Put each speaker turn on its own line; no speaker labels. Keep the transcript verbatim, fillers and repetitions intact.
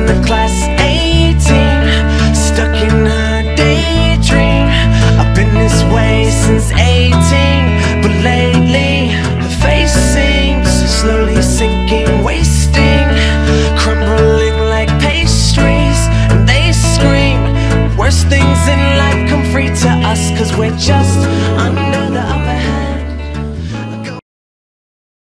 the class eighteen, stuck in a daydream. I've been this way since eighteen, but lately the face seems slowly sinking, wasting, crumbling like pastries. And they scream, worst things in life come free to us, cause we're just